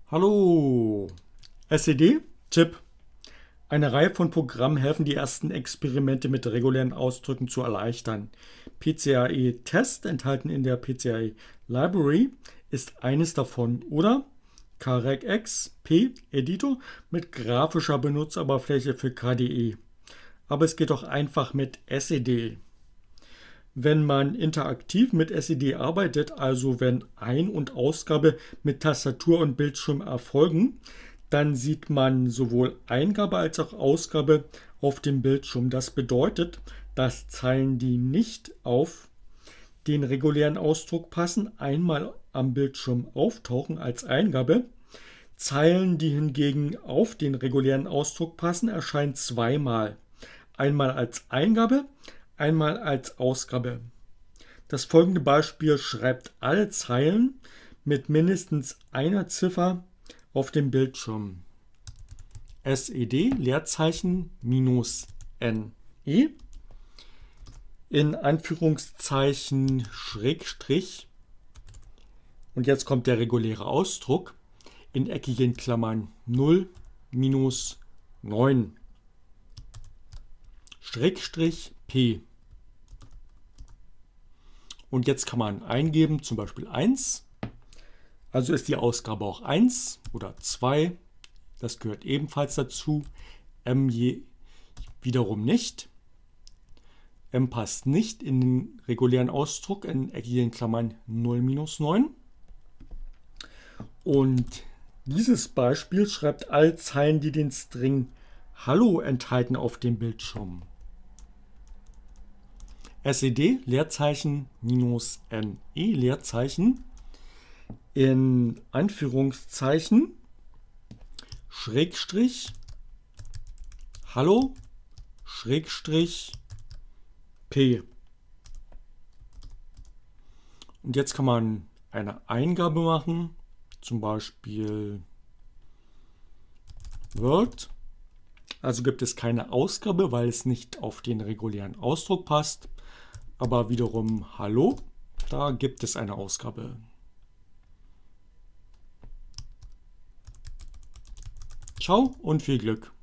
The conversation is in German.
Hallo, SED, Tipp. Eine Reihe von Programmen helfen, die ersten Experimente mit regulären Ausdrücken zu erleichtern. PCAE Test, enthalten in der PCAE Library, ist eines davon. Oder CaregX P Editor mit grafischer Benutzeroberfläche für KDE. Aber es geht auch einfach mit SED. Wenn man interaktiv mit SED arbeitet, also wenn Ein- und Ausgabe mit Tastatur und Bildschirm erfolgen, dann sieht man sowohl Eingabe als auch Ausgabe auf dem Bildschirm. Das bedeutet, dass Zeilen, die nicht auf den regulären Ausdruck passen, einmal am Bildschirm auftauchen als Eingabe. Zeilen, die hingegen auf den regulären Ausdruck passen, erscheinen zweimal. Einmal als Eingabe, einmal als Ausgabe. Das folgende Beispiel schreibt alle Zeilen mit mindestens einer Ziffer auf dem Bildschirm. SED Leerzeichen -NE in Anführungszeichen Schrägstrich und jetzt kommt der reguläre Ausdruck in eckigen Klammern 0 -9 Schrägstrich P. Und jetzt kann man eingeben, zum Beispiel 1. Also ist die Ausgabe auch 1 oder 2. Das gehört ebenfalls dazu. M wiederum nicht. M passt nicht in den regulären Ausdruck in eckigen Klammern 0 -9. Und dieses Beispiel schreibt alle Zeilen, die den String Hallo enthalten, auf dem Bildschirm. SED Leerzeichen -NE Leerzeichen in Anführungszeichen Schrägstrich Hallo Schrägstrich P. Und jetzt kann man eine Eingabe machen, zum Beispiel Word. Also gibt es keine Ausgabe, weil es nicht auf den regulären Ausdruck passt. Aber wiederum Hallo, da gibt es eine Ausgabe. Ciao und viel Glück!